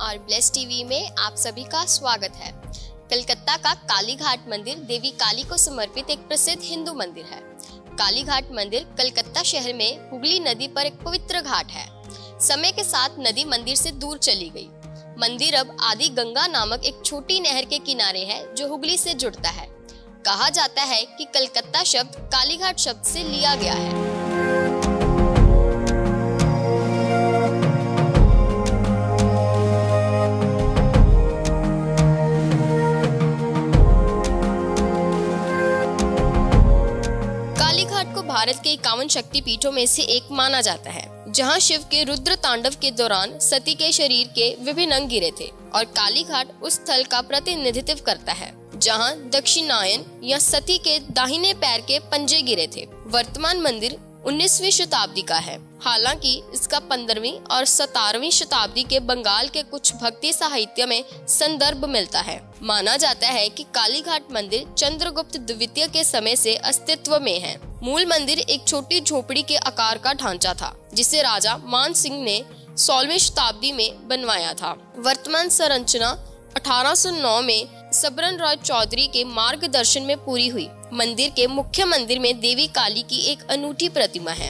और bless TV में आप सभी का स्वागत है। कलकत्ता का काली घाट मंदिर देवी काली को समर्पित एक प्रसिद्ध हिंदू मंदिर है। काली घाट मंदिर कलकत्ता शहर में हुगली नदी पर एक पवित्र घाट है। समय के साथ नदी मंदिर से दूर चली गई। मंदिर अब आदि गंगा नामक एक छोटी नहर के किनारे है जो हुगली से जुड़ता है। कहा जाता है कि कलकत्ता शब्द कालीघाट शब्द से लिया गया है। कालीघाट को भारत के 51 शक्तिपीठों में से एक माना जाता है, जहां शिव के रुद्र तांडव के दौरान सती के शरीर के विभिन्न अंग गिरे थे और कालीघाट उस स्थल का प्रतिनिधित्व करता है जहां दक्षिणायन या सती के दाहिने पैर के पंजे गिरे थे। वर्तमान मंदिर 19वीं शताब्दी का है। हालांकि इसका 15वीं और 17वीं शताब्दी के बंगाल के कुछ भक्ति साहित्य में संदर्भ मिलता है। माना जाता है कि कालीघाट मंदिर चंद्रगुप्त द्वितीय के समय से अस्तित्व में है। मूल मंदिर एक छोटी झोपड़ी के आकार का ढांचा था, जिसे राजा मान सिंह ने 16वीं शताब्दी में बनवाया था। वर्तमान संरचना 1809 में सबरन रॉय चौधरी के मार्गदर्शन में पूरी हुई। मंदिर के मुख्य मंदिर में देवी काली की एक अनूठी प्रतिमा है।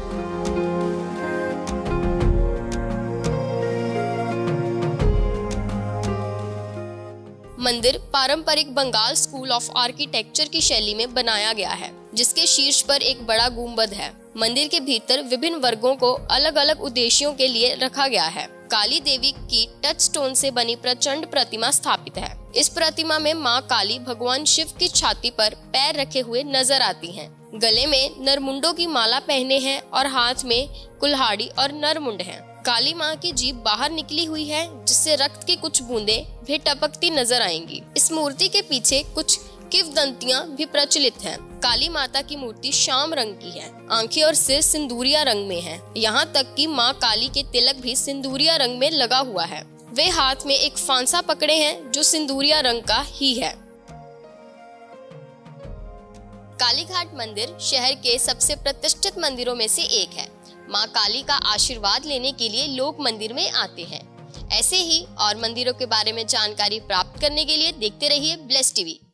मंदिर पारंपरिक बंगाल स्कूल ऑफ आर्किटेक्चर की शैली में बनाया गया है, जिसके शीर्ष पर एक बड़ा गुंबद है। मंदिर के भीतर विभिन्न वर्गों को अलग अलग उद्देश्यों के लिए रखा गया है। काली देवी की टच स्टोन से बनी प्रचंड प्रतिमा स्थापित है। इस प्रतिमा में मां काली भगवान शिव की छाती पर पैर रखे हुए नजर आती हैं। गले में नरमुंडों की माला पहने हैं और हाथ में कुल्हाड़ी और नरमुंड हैं। काली मां की जीभ बाहर निकली हुई है, जिससे रक्त की कुछ बूंदें भी टपकती नजर आएंगी। इस मूर्ति के पीछे कुछ किंवदंतियां भी प्रचलित हैं। काली माता की मूर्ति श्याम रंग की है। आंखें और सिर सिंदूरिया रंग में है। यहाँ तक कि माँ काली के तिलक भी सिंदूरिया रंग में लगा हुआ है। वे हाथ में एक फांसा पकड़े हैं जो सिंदूरिया रंग का ही है। कालीघाट मंदिर शहर के सबसे प्रतिष्ठित मंदिरों में से एक है। माँ काली का आशीर्वाद लेने के लिए लोग मंदिर में आते हैं। ऐसे ही और मंदिरों के बारे में जानकारी प्राप्त करने के लिए देखते रहिए ब्लेस टीवी।